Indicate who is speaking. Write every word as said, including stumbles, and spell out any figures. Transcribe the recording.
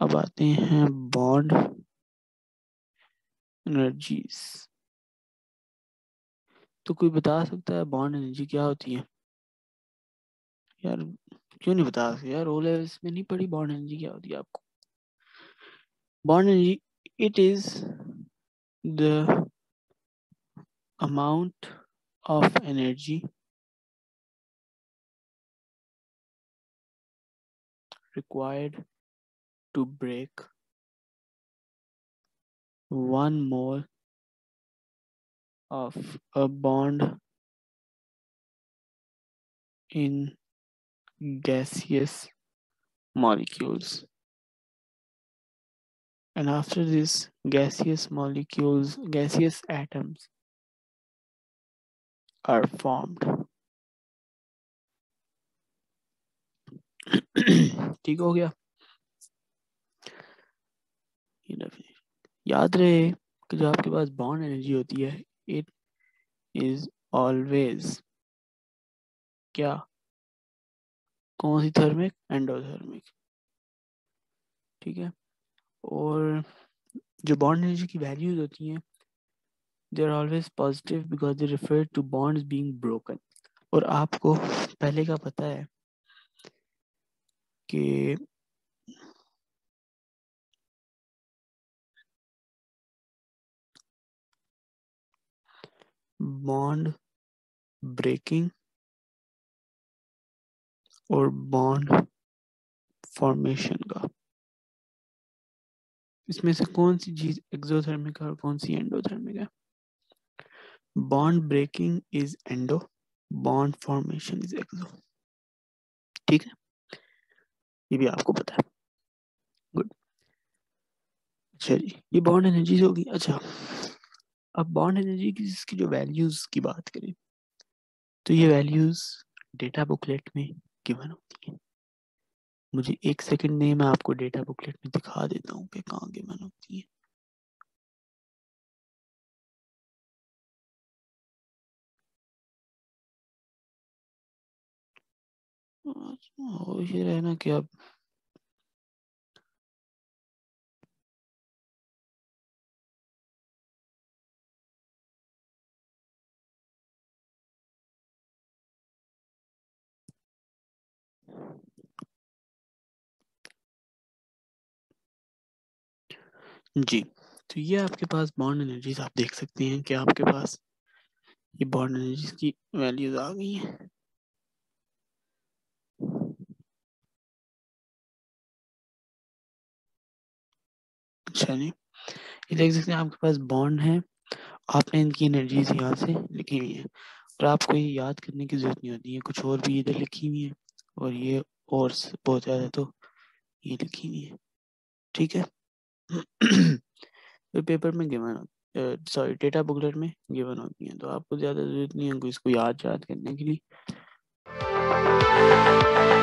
Speaker 1: अब आते हैं बॉन्ड एनर्जीज। तो कोई बता सकता है बॉन्ड एनर्जी क्या होती है? यार क्यों नहीं बता सकते यार? ओ लेवल्स में नहीं पढ़ी बॉन्ड एनर्जी क्या होती है आपको? Bond energy, it is the amount of energy required to break one mole of a bond in gaseous molecules. And after this, gaseous molecules, gaseous atoms are formed. ठीक हो गया? याद रहे कि जो आपके पास बॉन्ड एनर्जी होती है, इट इज ऑलवेज क्या? कौन सी थर्मिक? एंडोथर्मिक। ठीक है। और जो बॉन्ड एनर्जी की वैल्यूज होती हैं, they are always positive because they refer to bonds being broken. और आपको पहले का पता है कि बॉन्ड ब्रेकिंग और बॉन्ड फॉर्मेशन का, इसमें से कौन सी चीज एक्सोथर्मिक है और कौन सी एंडोथर्मिक है? Bond breaking is endo, bond formation is exo. ठीक है, ये भी आपको पता है। गुड। अच्छा जी, ये बॉन्ड एनर्जीज होगी। अच्छा, अब बॉन्ड एनर्जी की इसकी जो वैल्यूज की बात करें, तो ये वैल्यूज डेटा बुकलेट में गिवन होती है। मुझे एक सेकंड नहीं, मैं आपको डेटा बुकलेट में दिखा देता हूँ कि कहाँ गिवन होती है। हो ये रहना कि अब जी, तो ये आपके पास बॉन्ड एनर्जीज आप देख सकते हैं कि आपके पास ये बॉन्ड एनर्जीज की वैल्यूज आ गई हैं। अच्छा जी, ये देख सकते हैं आपके पास बॉन्ड है, आपने इनकी एनर्जीज यहाँ से लिखी हुई है और आपको ये याद करने की जरूरत नहीं होती है। कुछ और भी इधर लिखी हुई है और ये और बहुत ज़्यादा तो ये लिखी हुई है। ठीक है। तो पेपर में गिवन, सॉरी डेटा बुकलेट में गिवन होती है, तो आपको ज़्यादा जरूरत नहीं है इसको याद याद करने के लिए।